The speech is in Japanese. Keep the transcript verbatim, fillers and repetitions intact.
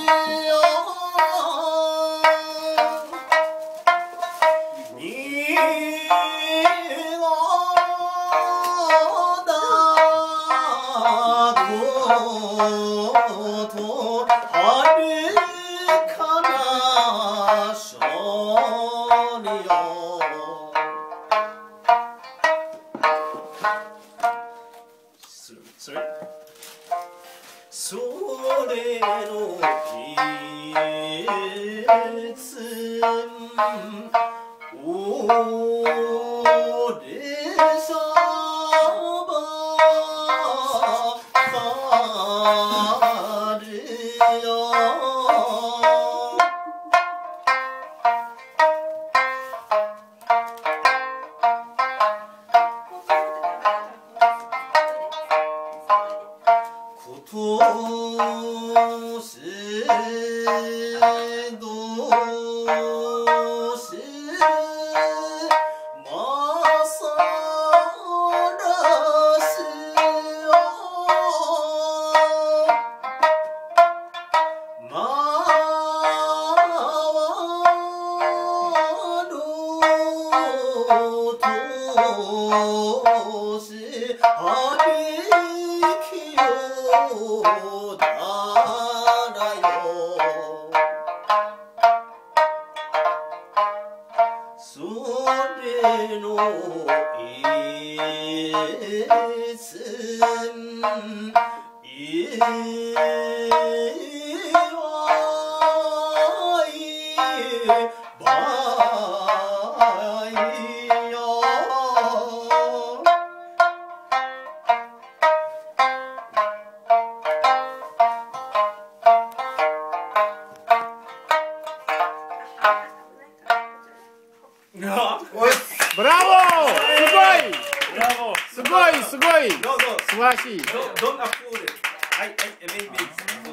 それのいつ俺さばかるよ今年どうしまさらしよまわろうとしありきよだらよそれのいついわいばいよブラボー！すごい！すごいすごい！ どうぞ素晴らしい。 どんな風ではいはいメイビー